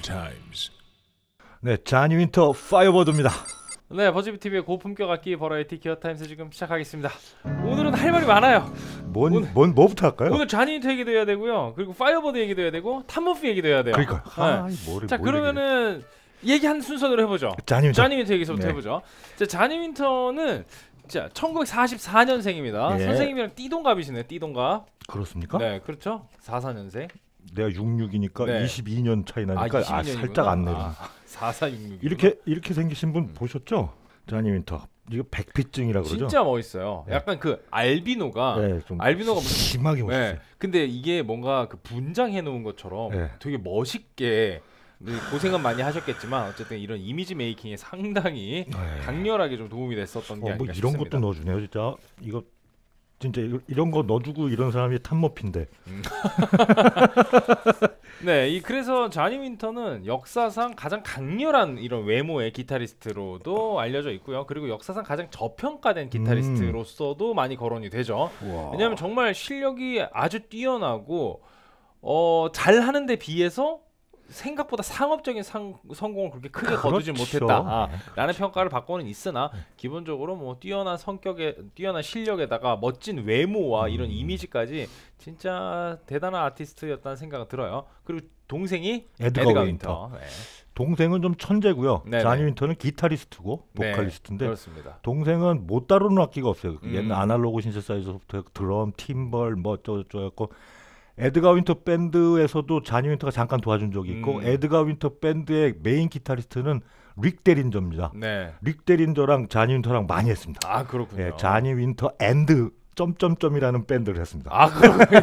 times. 네, 자니 윈터 파이어버드입니다. 네, 버즈비 TV의 고품격 악기 버라이티 기어 타임스 지금 시작하겠습니다. 오늘은 할 말이 많아요. 뭐부터 할까요? 오늘 자니 윈터 얘기도 해야 되고요. 그리고 파이어버드 얘기도 해야 되고 탐 머피 얘기도 해야 돼요. 그러니까. 네. 자, 그러면은 얘기한 순서대로 해보죠. 자니 윈터 얘기서부터 네. 해보죠. 자, 자니 윈터는 자 1944년생입니다. 예. 선생님이랑 띠동갑이시네요. 띠동갑. 그렇습니까? 네, 그렇죠. 44년생. 내가 66이니까 네. 22년 차이 나니까 22년이구나. 살짝 안 내려. 4466. 이렇게 생기신 분 보셨죠? 자니 윈터. 이거 백피증이라 그러죠? 진짜 멋있어요. 네. 약간 그 알비노가 네, 좀 알비노가 무슨 심하게 멋있어요. 네. 근데 이게 뭔가 그 분장해 놓은 것처럼 네. 되게 멋있게 고생은 많이 하셨겠지만 어쨌든 이런 이미지 메이킹에 상당히 강렬하게 좀 도움이 됐었던 게 아닌가 뭐 싶습니다. 이런 것도 넣어주네요, 진짜. 이거 진짜 이런 거 넣어주고 이런 사람이 탐머핀데. 네, 그래서 자니 윈터는 역사상 가장 강렬한 이런 외모의 기타리스트로도 알려져 있고요. 그리고 역사상 가장 저평가된 기타리스트로서도 많이 거론이 되죠. 우와. 왜냐하면 정말 실력이 아주 뛰어나고 잘하는 데 비해서 생각보다 상업적인 성공을 그렇게 크게 거두지 못했다라는 평가를 받고는 있으나 기본적으로 뭐 뛰어난 성격에 뛰어난 실력에다가 멋진 외모와 이런 이미지까지 진짜 대단한 아티스트였다는 생각이 들어요. 그리고 동생이 에드가 윈터. 네. 동생은 좀 천재고요. 네네. 자니 윈터는 기타리스트고 보컬리스트인데 네, 그렇습니다. 동생은 못 다루는 악기가 없어요. 옛날 아날로그 신세사이저부터 드럼, 팀벌 뭐 어쩌고저쩌고. 에드가 윈터 밴드에서도 자니 윈터가 잠깐 도와준 적이 있고 에드가 윈터 밴드의 메인 기타리스트는 릭 데린저입니다. 네. 릭 데린저랑 자니 윈터랑 많이 했습니다. 아, 그렇군요. 예, 자니 윈터 앤드 점점점이라는 밴드를 했습니다. 아, 그렇군요.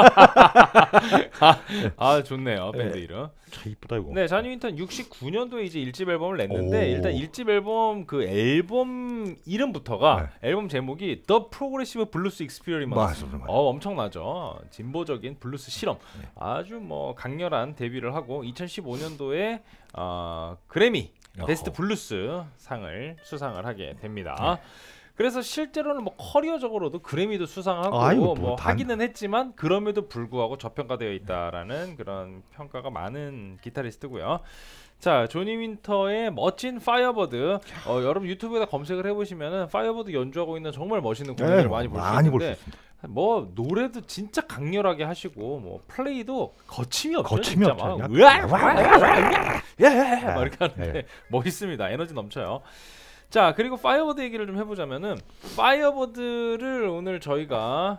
아, 좋네요. 밴드 이름. 참 이쁘다 이거. 네, 자니 윈터는 69년도에 이제 1집 앨범을 냈는데 일단 1집 앨범 그 앨범 이름부터가 앨범 제목이 The Progressive Blues Experiment. 엄청나죠. 진보적인 블루스 실험. 아주 뭐 강렬한 데뷔를 하고 2015년도에 그래미 베스트 블루스 상을 수상을 하게 됩니다. 그래서 실제로는 뭐 커리어적으로도 그래미도 수상하고 뭐 하기는 했지만 그럼에도 불구하고 저평가되어 있다라는 그런 평가가 많은 기타리스트고요. 자, 조니 윈터의 멋진 파이어버드. 여러분 유튜브에다 검색을 해보시면은 파이어버드 연주하고 있는 정말 멋있는 공연을 많이 볼 수 있는데 뭐 노래도 진짜 강렬하게 하시고 뭐 플레이도 거침이 없죠. 진짜 막 으악 막 이렇게 하는데 멋있습니다. 에너지 넘쳐요. 자, 그리고 파이어버드 얘기를 좀 해보자면은 파이어버드를 오늘 저희가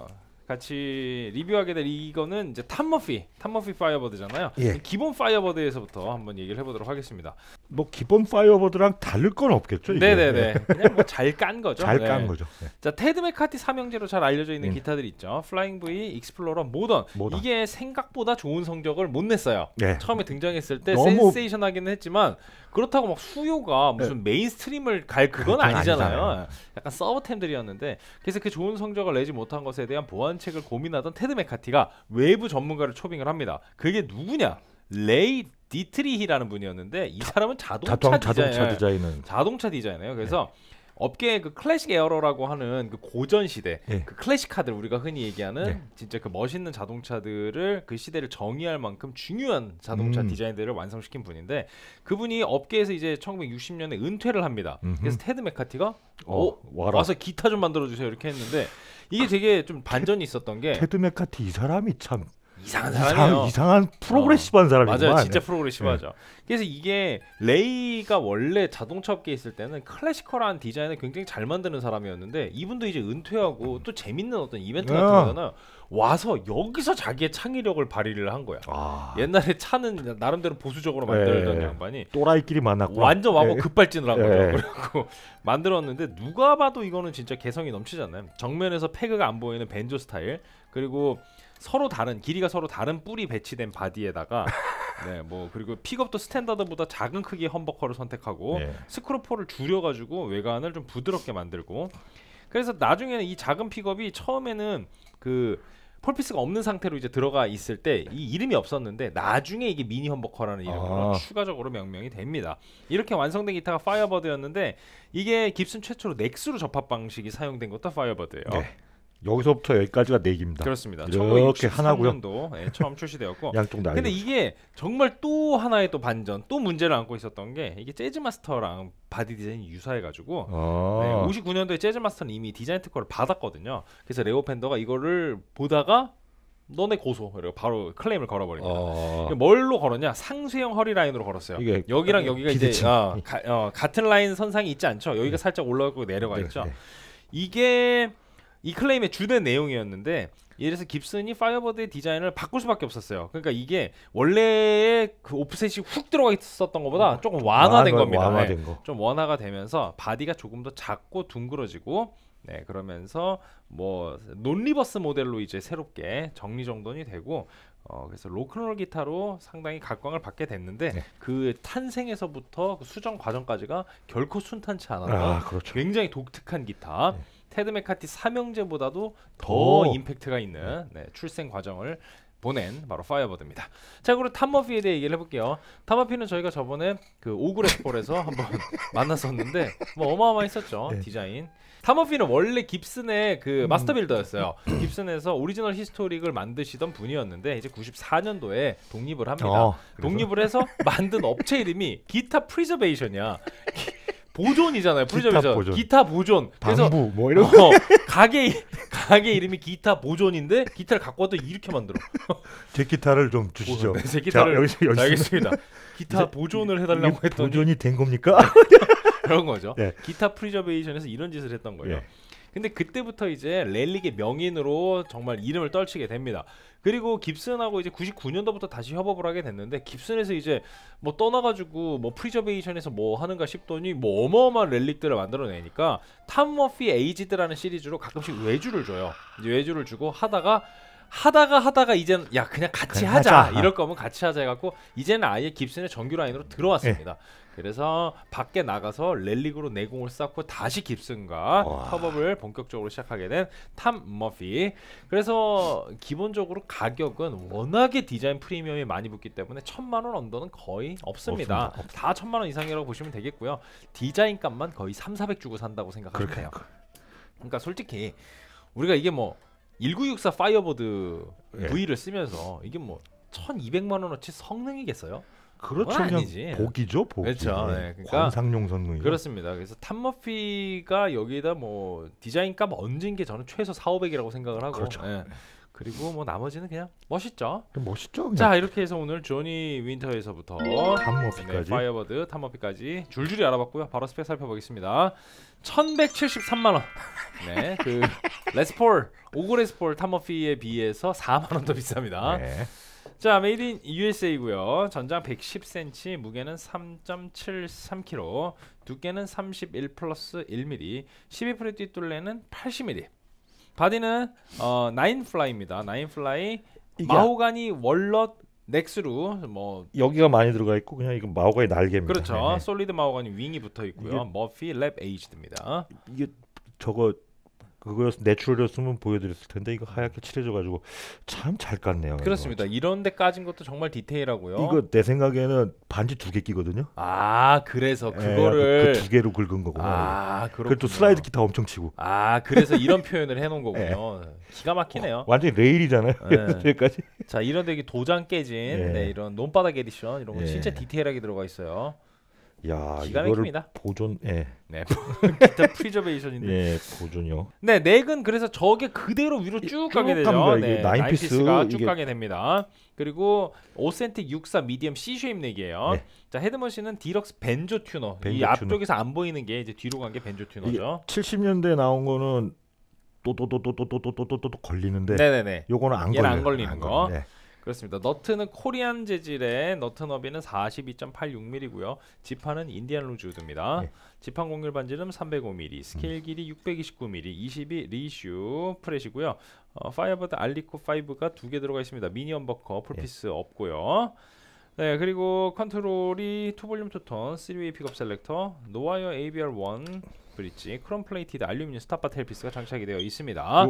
같이 리뷰하게 될 이거는 이제 탐 머피 파이어버드잖아요. 예. 기본 파이어버드에서부터 한번 얘기를 해보도록 하겠습니다. 뭐 기본 파이어버드랑 다를 건 없겠죠. 이게. 네네네. 그냥 뭐 잘 깐 거죠. 잘 깐 거죠. 네. 자, 테드 메카티 삼형제로 잘 알려져 있는 기타들이 있죠. 플라잉 V, 익스플로러, 모던. 이게 생각보다 좋은 성적을 못 냈어요. 네. 처음에 등장했을 때 센세이션하기는 했지만 그렇다고 막 수요가 무슨 메인스트림을 갈 그건 아니잖아요. 약간 서브템들이었는데 그래서 그 좋은 성적을 내지 못한 것에 대한 보완책을 고민하던 테드 메카티가 외부 전문가를 초빙을 합니다. 그게 누구냐? 레이 디트리히라는 분이었는데 이 사람은 자동차 디자이너예요. 그래서 업계의 그 클래식 에어러라고 하는 그 고전 시대, 그 클래식카들 우리가 흔히 얘기하는 진짜 그 멋있는 자동차들을 그 시대를 정의할 만큼 중요한 자동차 디자인들을 완성시킨 분인데 그분이 업계에서 이제 1960년에 은퇴를 합니다. 그래서 테드 메카티가 와서 기타 좀 만들어 주세요 이렇게 했는데 이게 되게 좀 반전이 있었던 게 테드 메카티 이 사람이 참 이상한 사람이에요. 이상한 프로그레시브한 사람이구만. 맞아요. 진짜 프로그레시브하죠. 그래서 이게 레이가 원래 자동차 업계에 있을 때는 클래시컬한 디자인을 굉장히 잘 만드는 사람이었는데 이분도 이제 은퇴하고 또 재밌는 어떤 이벤트 같은 거잖아요. 와서 여기서 자기의 창의력을 발휘를 한 거야. 옛날에 차는 나름대로 보수적으로 만들던 양반이 또라이끼리 만났고 완전 와고 급발진을 한 거예요. 그리고 만들었는데 누가 봐도 이거는 진짜 개성이 넘치잖아요. 정면에서 패그가 안 보이는 벤조 스타일 그리고 서로 다른 길이가 서로 다른 뿔이 배치된 바디에다가 뭐 그리고 픽업도 스탠다드보다 작은 크기의 험버커를 선택하고 스크루포를 줄여가지고 외관을 좀 부드럽게 만들고 그래서 나중에는 이 작은 픽업이 처음에는 그 폴피스가 없는 상태로 이제 들어가 있을 때 이 이름이 없었는데 나중에 이게 미니 험버커라는 이름으로 추가적으로 명명이 됩니다. 이렇게 완성된 기타가 파이어버드였는데 이게 깁슨 최초로 넥스로 접합 방식이 사용된 것도 파이어버드예요. 여기서부터 여기까지가 내기입니다. 그렇습니다. 이렇게 하나고요. 1963년도 처음 출시되었고 양쪽 다. 근데 이게 정말 또 하나의 또 반전, 또 문제를 안고 있었던 게 이게 재즈 마스터랑 바디 디자인이 유사해가지고 59년도에 재즈 마스터는 이미 디자인 특허를 받았거든요. 그래서 레오 팬더가 이거를 보다가 너네 고소 이러고 바로 클레임을 걸어버립니다. 뭘로 걸었냐? 상쇄형 허리 라인으로 걸었어요. 여기랑 여기가 이제 같은 라인 선상이 있지 않죠? 여기가 살짝 올라가고 내려가 있죠. 이게 이 클레임의 주된 내용이었는데, 이래서 깁슨이 파이어버드의 디자인을 바꿀 수밖에 없었어요. 그러니까 이게 원래의 그 오프셋이 훅 들어가 있었던 것보다 조금 완화된 겁니다. 좀 완화가 되면서 바디가 조금 더 작고 둥그러지고, 네, 그러면서 뭐 논리버스 모델로 이제 새롭게 정리정돈이 되고, 그래서 로큰롤 기타로 상당히 각광을 받게 됐는데, 네. 그 탄생에서부터 그 수정 과정까지가 결코 순탄치 않았던 그렇죠. 굉장히 독특한 기타. 네. 테드 메카티 삼형제보다도 더 임팩트가 있는 출생 과정을 보낸 바로 파이어버드입니다. 자, 그리고 탐 머피에 대해 얘기를 해볼게요. 탐 머피는 저희가 저번에 그 오그레스폴에서 한번 만났었는데 뭐 어마어마했었죠. 네. 디자인. 탐 머피는 원래 깁슨의 그 마스터 빌더였어요. 깁슨에서 오리지널 히스토릭을 만드시던 분이었는데 이제 94년도에 독립을 합니다. 독립을 해서 만든 업체 이름이 기타 프리저베이션이야. 보존이잖아요. 프리저베이션. 기타 보존. 그래서 방부 뭐 이런 가게 이름이 기타 보존인데 기타를 갖고 와도 이렇게 만들어. 제 기타를 좀 주시죠. 네, 제 기타를 여기서 알겠습니다. 기타 보존을 해달라고 했더니 보존이 된 겁니까? 그런 거죠. 네. 기타 프리저베이션에서 이런 짓을 했던 거예요. 네. 근데 그때부터 이제 렐릭의 명인으로 정말 이름을 떨치게 됩니다. 그리고 깁슨하고 이제 99년도부터 다시 협업을 하게 됐는데, 깁슨에서 이제 뭐 떠나가지고 뭐 프리저베이션에서 뭐 하는가 싶더니 뭐 어마어마한 렐릭들을 만들어내니까 탐 머피 에이지드라는 시리즈로 가끔씩 외주를 줘요. 이제 외주를 주고 하다가 이제는 야 그냥 같이 하자. 이럴 거면 같이 하자 해갖고 이제는 아예 깁슨의 정규 라인으로 들어왔습니다. 네. 그래서 밖에 나가서 렐릭으로 내공을 쌓고 다시 깁슨과 협업을 본격적으로 시작하게 된 탐 머피. 그래서 기본적으로 가격은 워낙에 디자인 프리미엄이 많이 붙기 때문에 1000만 원 언더는 거의 없습니다. 다 1000만 원 이상이라고 보시면 되겠고요. 디자인 값만 거의 3,400 주고 산다고 생각하면 돼요. 그러니까 솔직히 우리가 이게 뭐 1964 파이어버드 V를 쓰면서 이게 뭐 1200만 원어치 성능이겠어요? 그렇죠. 그냥 아니지. 복이죠, 복. 그렇죠. 네. 그러니까 관상용 성능. 그렇습니다. 그래서 탐 머피가 여기다 뭐 디자인값 얹은 게 저는 최소 4,500이라고 생각을 하고. 그렇죠. 네. 그리고 뭐 나머지는 그냥 멋있죠. 멋있죠. 그냥. 자, 이렇게 해서 오늘 조니 윈터에서부터 탐 머피까지, 파이어버드, 탐 머피까지 줄줄이 알아봤고요. 바로 스펙 살펴보겠습니다. 1,173만 원. 네, 그 레스폴, 오그레스폴 탐 머피에 비해서 4만 원 더 비쌉니다. 네. 자, 메이드 인 USA고요. 전장 110cm, 무게는 3.73kg, 두께는 31 플러스 1mm, 12프렛 뒷둘레는 80mm. 바디는 9플라이입니다. 9플라이, 마호가니 월넛 넥스루, 뭐 여기가 많이 들어가 있고 그냥 이건 마호가니 날개입니다. 그렇죠. 네. 솔리드 마호가니 윙이 붙어 있고요. 머피 랩 에이지드입니다. 이게 저거 그거였 내추럴이었으면 보여드렸을 텐데 이거 하얗게 칠해져가지고 참 잘 깠네요. 그렇습니다. 이런데 까진 것도 정말 디테일하고요. 이거 내 생각에는 반지 2개 끼거든요. 아, 그래서 그거를 그 2개로 긁은 거구나. 아, 그렇군요. 그리고 또 슬라이드 기타 엄청 치고. 아, 그래서 이런 표현을 해놓은 거군요. 기가 막히네요. 완전히 레일이잖아요. 여기까지. 자, 이런데 이게 도장 깨진 이런 논바닥 에디션 이런 거 진짜 디테일하게 들어가 있어요. 야, 기가 이거를 막힙니다. 보존, 네, 기타 프리저베이션인데. 예, 보존요. 네, 넥은 그래서 저게 그대로 위로 쭉 가게 되죠. 네, 나인피스가 쭉 가게 됩니다. 그리고 오센틱 64 미디엄 C 쉐입 넥이에요. 네. 자, 헤드머신은 디럭스 벤조 튜너. 이 앞쪽에서 안 보이는 게 이제 뒤로 간 게 벤조 튜너죠. 70년대에 나온 거는 또 걸리는데. 네네네. 요거는 안 얘는 안 걸리는 거. 네. 그렇습니다. 너트는 코리안 재질의 너트 너비는 42.86mm고요. 지판은 인디안 루즈 우드입니다. 네. 지판 공률 반지름 305mm, 스케일 길이 629mm, 22 리슈 프렛이고요. 파이어버드 알리코 5가 2개 들어가 있습니다. 미니 엄버커 풀피스 없고요. 네, 그리고 컨트롤이 2볼륨 2톤, 3웨이 픽업 셀렉터, 노와이어 ABR1 브릿지, 크롬 플레이티드 알루미늄 스탑바 텔피스가 장착이 되어 있습니다.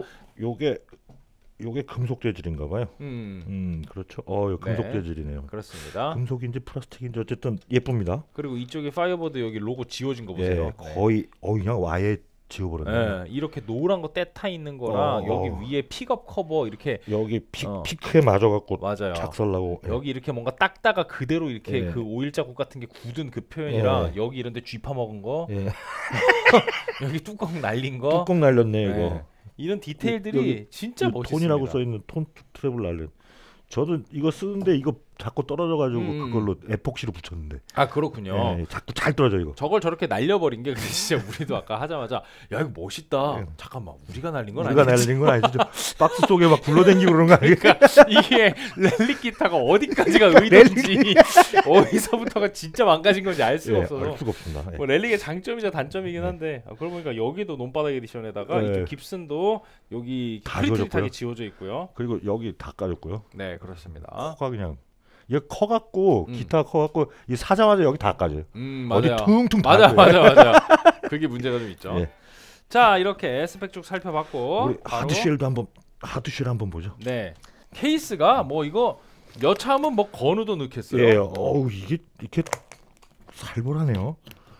요게 금속 재질인가 봐요. 그렇죠. 요 금속 재질이네요. 그렇습니다. 금속인지 플라스틱인지 어쨌든 예쁩니다. 그리고 이쪽에 파이어버드 여기 로고 지워진 거 보세요. 거의 그냥 아예 지워버렸네. 이렇게 노란 거 때타 있는 거랑 여기 위에 픽업 커버 이렇게 여기 피크에 맞아갖고 맞아요. 작살나고 여기 이렇게 뭔가 닦다가 그대로 이렇게 그 오일 자국 같은 게 굳은 그 표현이랑 여기 이런데 쥐파 먹은 거 여기 뚜껑 날린 거 뚜껑 날렸네 이거. 이런 디테일들이 진짜 멋있습니다. 톤이라고 써있는 톤 트래블 날린. 저도 이거 쓰는데 이거 자꾸 떨어져가지고 그걸로 에폭시로 붙였는데. 아 그렇군요. 자꾸 잘 떨어져 이거. 저걸 저렇게 날려버린 게 진짜 우리도 아까 하자마자 야 이거 멋있다. 잠깐만 우리가 날린 건 아니지? 우리가 날린 건 아니죠. 박스 속에 막 굴러다니고 그런 거 아니야? 그러니까 이게 랠리 기타가 어디까지가 의도인지 어디서부터가 진짜 망가진 건지 알 수가 없어서. 알 수가 없습니다. 뭐 랠리의 장점이자 단점이긴 한데 그러고 보니까 여기도 논바닥 에디션에다가 이쪽 깁슨도 여기 프리트릿하게 지워져 있고요. 그리고 여기 다 까졌고요. 네 그렇습니다. 커가 그냥 얘 커갖고 기타 커갖고 이 사자마자 여기 다 까져요. 어디 퉁퉁 맞아. 그게 문제가 좀 있죠. 자 이렇게 스펙 쭉 살펴봤고 우리 하드쉘 한번 보죠. 네 케이스가 뭐 이거 여차하면 뭐 건우도 넣겠어요. 예, 어우 이게 이렇게 살벌하네요.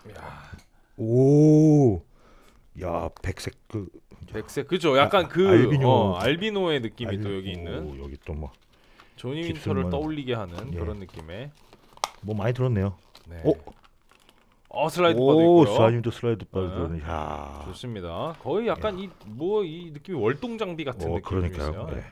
오, 야 백색 백색 그죠? 약간 알비노의 느낌이 또 여기 있는. 여기 또 뭐 조니 윈터를 떠올리게 하는 그런 느낌의. 뭐 많이 들었네요. 네. 슬라이드 바도 있고요. 사님도 슬라이드 바도. 야 좋습니다. 거의 약간 이 느낌이 월동 장비 같은 느낌이었어요. 네.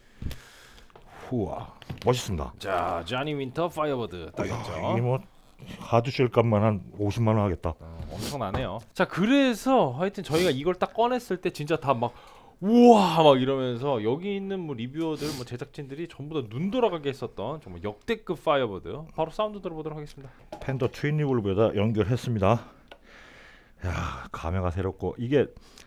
후와 멋있습니다. 자, 조니 윈터 파이어버드 딱이죠. 이 뭐 하드쉘 값만 한 50만 원 하겠다. 엄청나네요. 자, 그래서 하여튼 저희가 이걸 딱 꺼냈을 때 진짜 다 막 우와 막 이러면서 여기 있는 뭐 리뷰어들 뭐 제작진들이 전부 다 눈 돌아가게 했었던 정말 역대급 파이어버드. 바로 사운드 들어보도록 하겠습니다. 펜더 트윈 리볼브에다 연결했습니다. 야 감회가 새롭고 이게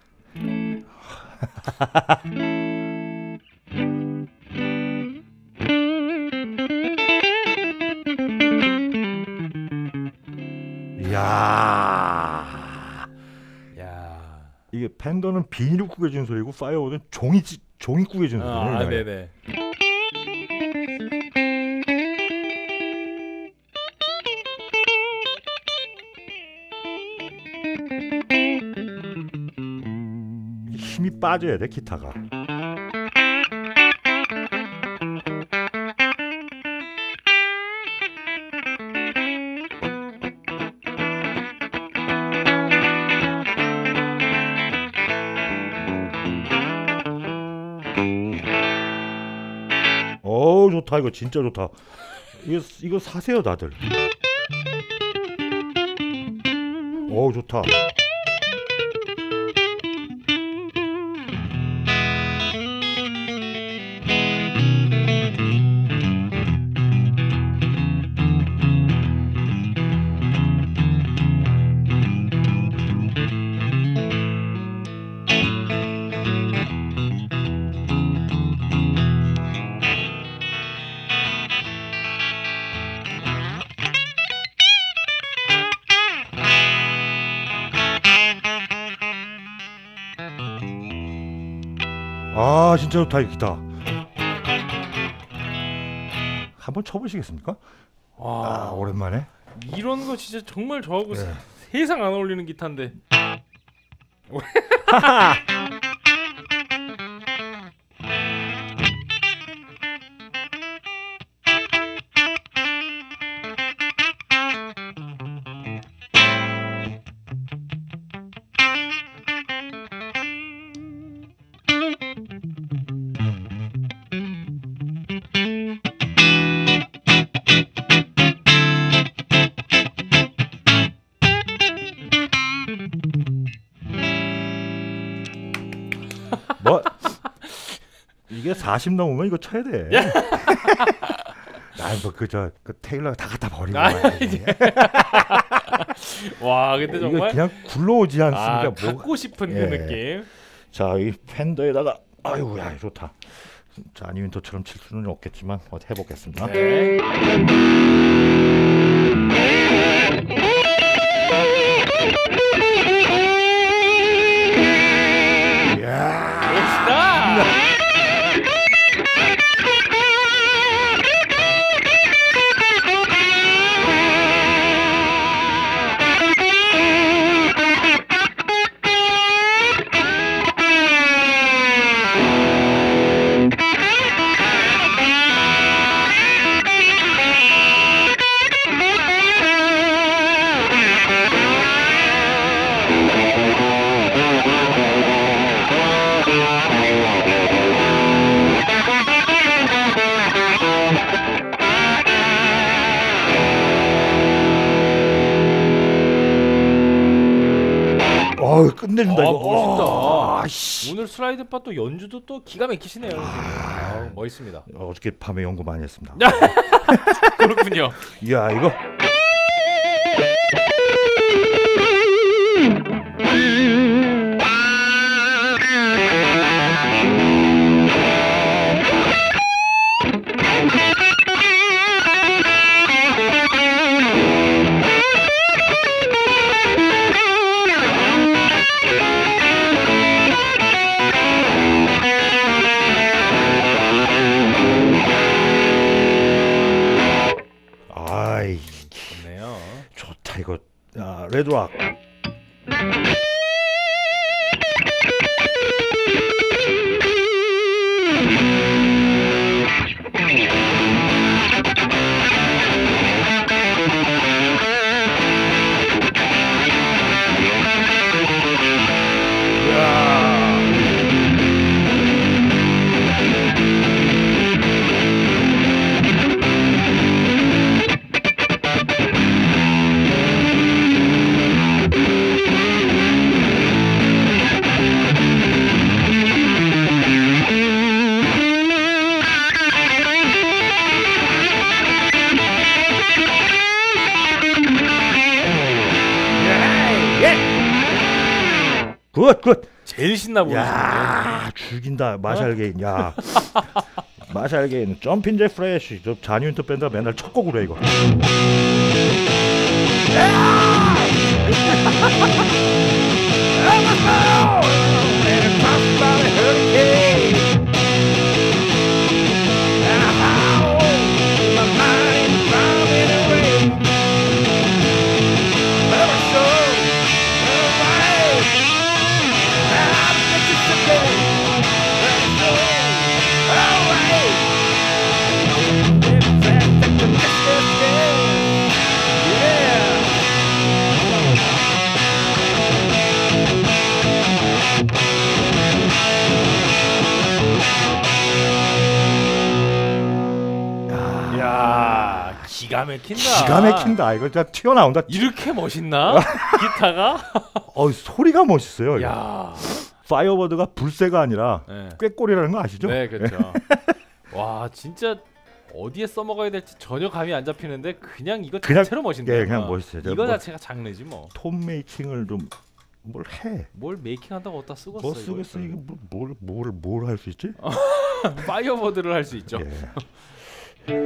야 이게 펜더는 비닐을 구겨진 소리고 파이어버드는 종이 구겨진 소리예요. 네네. 힘이 빠져야 돼 기타가. 어우 좋다. 이거 진짜 좋다. 이거 사세요 다들. 어우 좋다. 아 진짜 좋다 이 기타. 한번 쳐보시겠습니까? 와 오랜만에 이런 거 진짜 정말 저하고 세상 안 어울리는 기타인데. 뭐 이게 40 넘으면 이거 쳐야 돼. 그 테일러 다 갖다 버리고. 와 근데 정말 그냥 굴러오지 않습니까? 갖고 싶은 그 느낌. 자, 이 팬더에다가 아이고 야 좋다. 자, 아니윈터처럼 칠 수는 없겠지만 해보겠습니다. 네. 멋있다. 끝내준다 이거. 멋있다. 오늘 슬라이드 바 또 연주도 또 기가 막히시네요. 멋있습니다. 어저께 밤에 연구 많이 했습니다. 그렇군요. 이야 이거. 좋네요. 좋다 이거. 레드락. 굿. 제일 신나 보이시네. 야 죽인다. 마샬 게인. 야 마샬 게인. 점핑 잭 프레쉬. 저 자니 윈터 밴드가 맨날 첫 곡으로 해 이거. 기가 막힌다. 기가 막힌다. 이거 진짜 튀어나온다. 이렇게 멋있나? 기타가? 소리가 멋있어요. 야. 파이어버드가 불새가 아니라 네. 꾀꼬리라는 거 아시죠? 네, 그렇죠. 와, 진짜 어디에 써먹어야 될지 전혀 감이 안 잡히는데 그냥 이거 자체로 멋있네요. 예, 그냥 멋있어요. 이거 자체가 장르지 뭐. 톤 메이킹을 좀 뭘 해? 뭘 메이킹한다고 어디다 쓰겠어? 뭐 쓰겠어? 이거 뭘 할 수 있지? 파이어버드를 할 수 있죠. 예.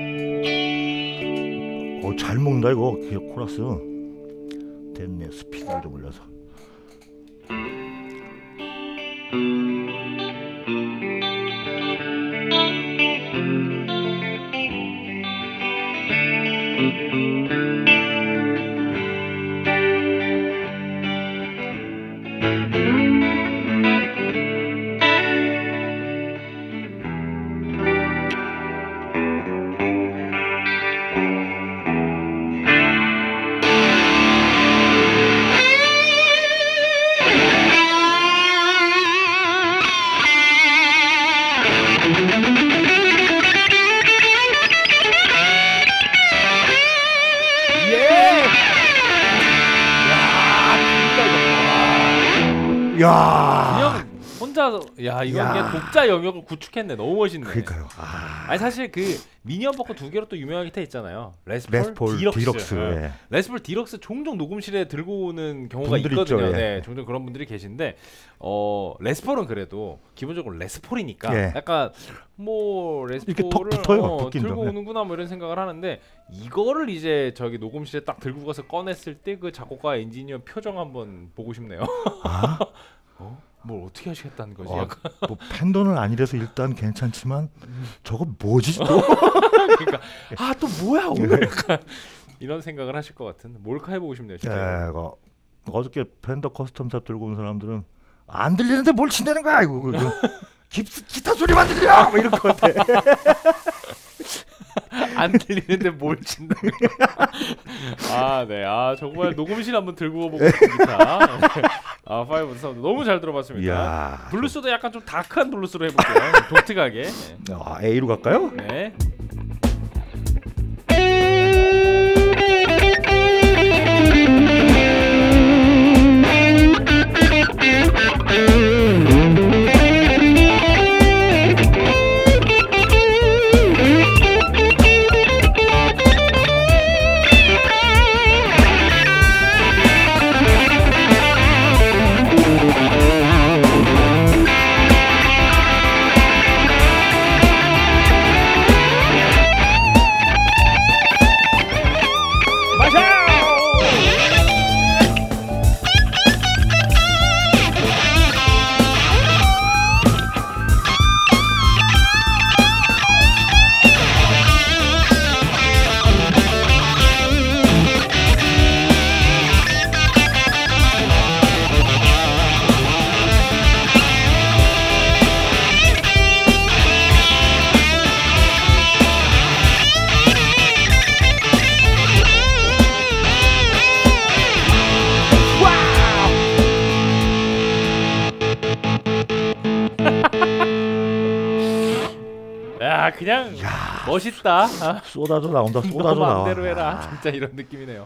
잘 먹는다 이거 코러스. 됐네. 스피드를 좀 올려서. 야, 그냥 혼자 이거 그냥 독자 영역을 구축했네. 너무 멋있네. 그러니까요. 아니 사실 그 미니언 버커 두 개로 또 유명한 기타 있잖아요. 레스폴 디럭스. 네. 레스폴 디럭스 종종 녹음실에 들고 오는 경우가 있거든요. 있죠, 예. 네, 종종 그런 분들이 계신데 레스폴은 그래도 기본적으로 레스폴이니까 예. 약간 뭐 이렇게 턱 레스폴을 붙어요. 들고 오는구나 뭐 이런 생각을 하는데 이거를 이제 저기 녹음실에 딱 들고 가서 꺼냈을 때 그 작곡가 엔지니어 표정 한번 보고 싶네요. 아? 뭘 어떻게 하시겠다는 거지? 약간. 뭐 팬더는 아니라서 일단 괜찮지만 저거 뭐지 또? 그러니까 또 뭐야 오늘 약간 이런 생각을 하실 것 같은 몰카 해보고 싶네요. 진짜. 예, 어저께 팬더 커스텀샵 들고 온 사람들은 안 들리는데 뭘 친다는 거야 이거. 기타 소리만 들려 뭐 이럴 것 같아. 안 들리는데 뭘 친다. 아, 네. 아, 정말 녹음실 한번 들고 보고 싶습니다. 아, 파이브 사운드 너무 잘 들어봤습니다. 이야, 블루스도 약간 좀 다크한 블루스로 해볼게요. 독특하게. 네. 아, A로 갈까요? 네. 야, 그냥 야, 멋있다. 쏟아져 나온다. 쏟아져 너 나와. 마음대로 해라. 진짜 이런 느낌이네요.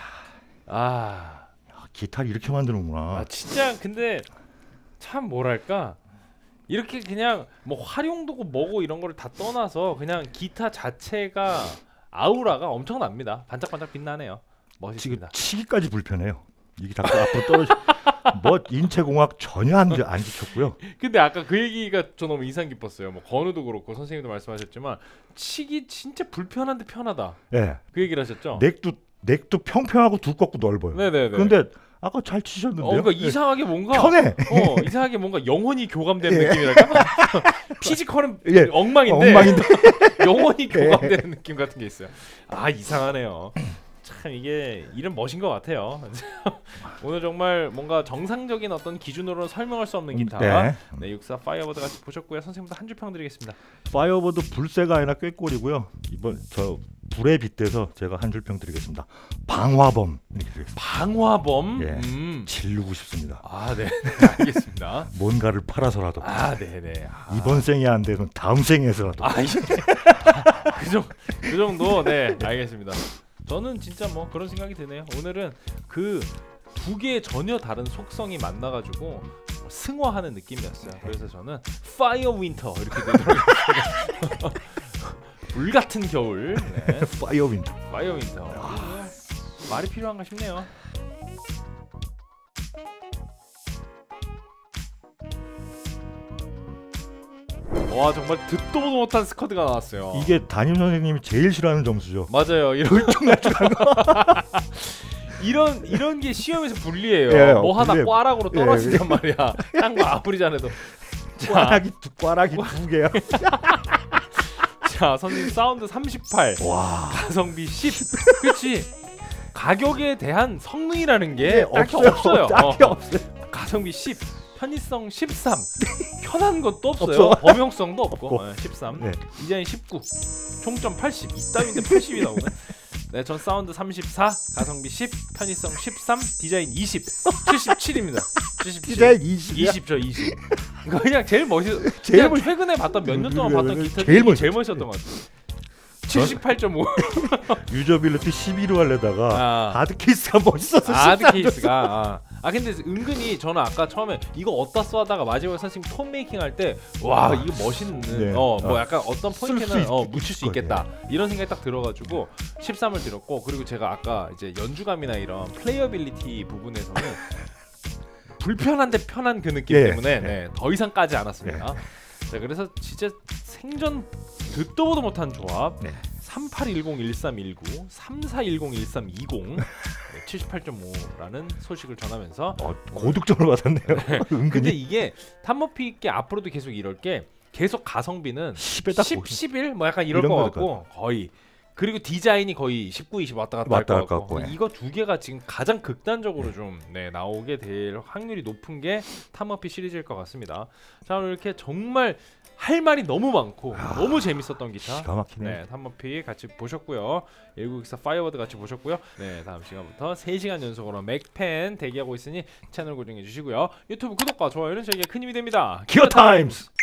아, 기타를 이렇게 만드는구나. 아 진짜 근데 참 뭐랄까 이렇게 그냥 뭐 활용도고 뭐고 이런 거를 다 떠나서 그냥 기타 자체가 아우라가 엄청납니다. 반짝반짝 빛나네요. 지금 멋있습니다. 치기까지 불편해요. 이게 자꾸 앞으로 떨어져. 뭐 인체공학 전혀 안 지켰고요. 근데 아까 그 얘기가 저 너무 인상 깊었어요. 뭐 건우도 그렇고 선생님도 말씀하셨지만 치기 진짜 불편한데 편하다. 예. 그 얘기를 하셨죠. 넥도 평평하고 두껍고 넓어요. 네네네. 그런데 아까 잘 치셨는데요. 그러니까 이상하게 뭔가 편해. 이상하게 뭔가 영혼이 교감되는 느낌이랄까? 피지컬은 예. 엉망인데 영혼이 예. 교감되는 느낌 같은 게 있어요. 아, 이상하네요. 참 이게 이런 멋인 것 같아요. 오늘 정말 뭔가 정상적인 어떤 기준으로는 설명할 수 없는 기타. 네, 64 파이어버드 같이 보셨고요. 선생님도 한 줄 평 드리겠습니다. 파이어버드 불새가 아니라 꾀꼬리고요. 이번 저 불에 빗대서 제가 한 줄 평 드리겠습니다. 방화범 이렇게 드리겠습니다. 방화범. 예. 지르고 싶습니다. 아, 네. 알겠습니다. 뭔가를 팔아서라도. 아, 네네. 아. 이번 생이 안 되면 다음 생에서라도. 아, 그 정도. 네, 알겠습니다. 저는 진짜 뭐 그런 생각이 드네요. 오늘은 그 두 개의 전혀 다른 속성이 만나가지고 승화하는 느낌이었어요. 그래서 저는 파이어 윈터 이렇게 되더라고요. 불 같은 겨울. 네. 파이어 윈터. 파이어 윈터. 말이 필요한가 싶네요. 와, 정말 듣도 보도 못한 스쿼드가 나왔어요. 이게 담임 선생님이 제일 싫어하는 점수죠. 맞아요. 울퉁불퉁한 거. 이런 게 시험에서 불리해요. 예, 뭐 하나 불리해요. 꽈락으로 떨어진단 말이야. 딱 뭐 아무리 잘해도. 꽈락이 두 개야. 자, 선생님 사운드 38, 와. 가성비 10. 그렇지. 가격에 대한 성능이라는 게 예, 딱히 없어요. 딱히 없어요. 가성비 10, 편의성 13. 편한 것도 없어요. 범용성도 없고. 13. 네. 디자인 19. 총점 80. 이따위인데 80이 나오네. 네, 전 사운드 34, 가성비 10, 편의성 13, 디자인 20, 77입니다. 77. 디자인 20이야? 20죠, 20. 이거 그냥 제일 그냥 최근에 봤던 몇 년 동안 봤던 기타 중에 제일 멋있었던 것 같아요. 78.5. 유저빌리티 11로 하려다가 하드케이스가 멋있어서 하드케이스가 근데 은근히 저는 아까 처음에 이거 어디다 써 하다가 마지막에 선생님 톤 메이킹 할 때 와, 이거 멋있는 네. 뭐 약간 어떤 포인트는 묻힐 수 있겠다 네. 이런 생각이 딱 들어가지고 13을 들었고, 그리고 제가 아까 이제 연주감이나 이런 플레이어빌리티 부분에서는 불편한데 편한 그 느낌 때문에 네, 더 이상 까지 않았습니다. 자, 그래서 진짜 생전 듣도 보도 못한 조합. 3810-1319, 3410-1320, 78.5라는 소식을 전하면서 고득점을 받았네요. 은근히. 근데 이게 탑머피 있게 앞으로도 계속 이럴 게 계속 가성비는 10에 딱 10, 11 뭐 약간 이럴 것 같고 거의 그리고 디자인이 거의 19, 20 왔다 갔다 할 것 같고 이거 두 개가 지금 가장 극단적으로 좀 나오게 될 확률이 높은 게 탐머피 시리즈일 것 같습니다. 자, 오늘 이렇게 정말 할 말이 너무 많고 너무 재밌었던 기타 기가 막히네. 네, 탐머피 같이 보셨고요. 1964 파이어워드 같이 보셨고요. 네, 다음 시간부터 3시간 연속으로 맥펜 대기하고 있으니 채널 고정해 주시고요. 유튜브 구독과 좋아요는 저에게 큰 힘이 됩니다. 기어 타임스.